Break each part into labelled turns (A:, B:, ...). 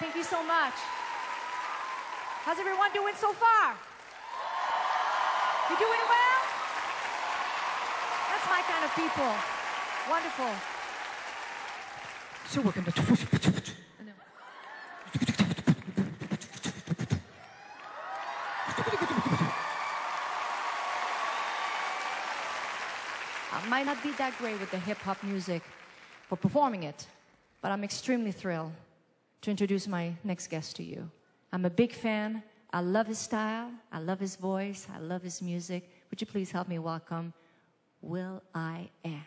A: Thank you so much. How's everyone doing so far? You doing well? That's my kind of people. Wonderful.
B: So we're going to...
A: I might not be that great with the hip-hop music for performing it, but I'm extremely thrilled to introduce my next guest to you. I'm a big fan. I love his style. I love his voice. I love his music. Would you please help me welcome Will.I.Am.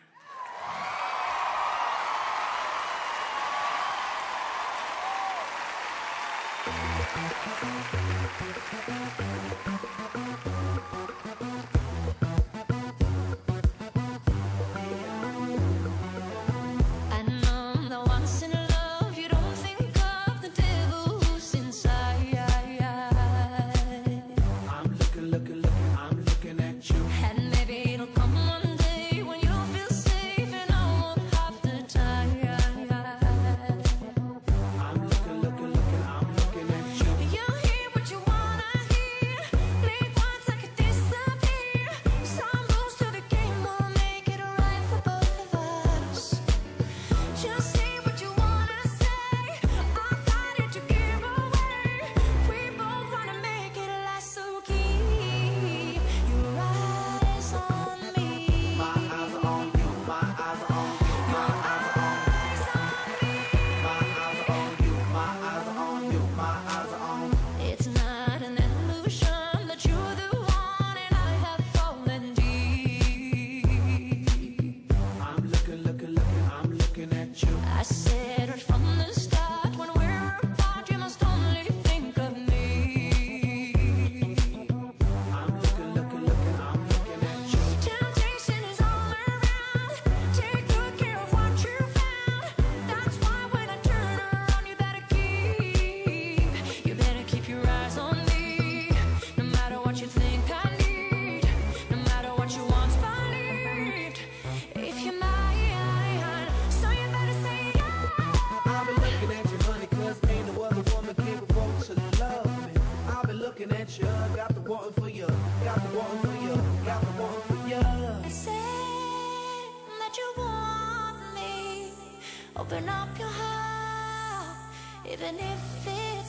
C: Open up your heart, even if it's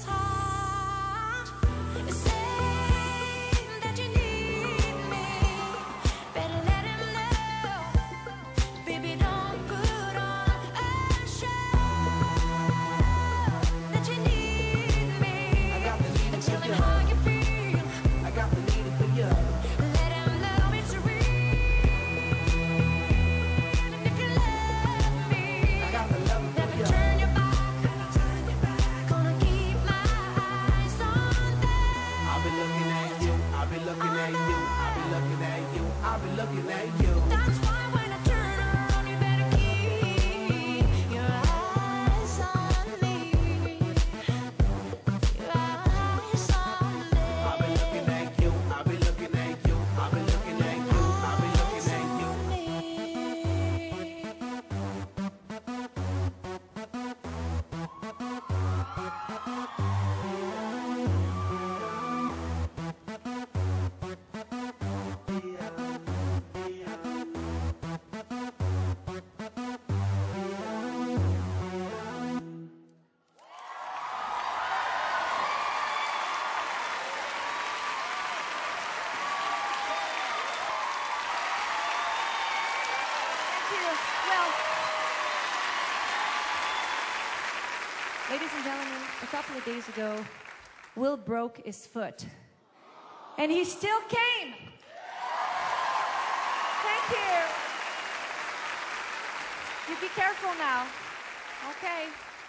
C: hard. Say that you need me, better let him know. Baby, don't put on a show that you need me.
B: I got the need
C: And tell
B: for
C: him
B: you.
C: how you feel.
B: I got the need for you.
C: Let him know it's real. And if you love me,
B: I got the love for
C: never
B: you.
C: turn your back. Gonna keep my eyes on them.
B: I'll be looking at you. I'll be looking at you. I'll be looking at you. I'll be looking at you.
C: That's why when I turn around, you better keep your eyes on me. Your eyes on me.
B: I'll be looking at you. I'll be looking at you. I'll be looking at you. I'll be looking at you.
A: Thank you. Well, ladies and gentlemen, a couple of days ago, Will broke his foot. And he still came. Thank you. You be careful now. Okay.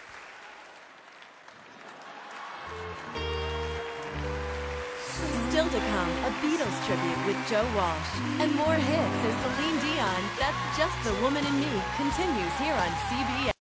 D: Still to come, a Beatles tribute with Joe Walsh. And more hits as Céline Dion, That's Just the Woman in Me, continues here on CBS.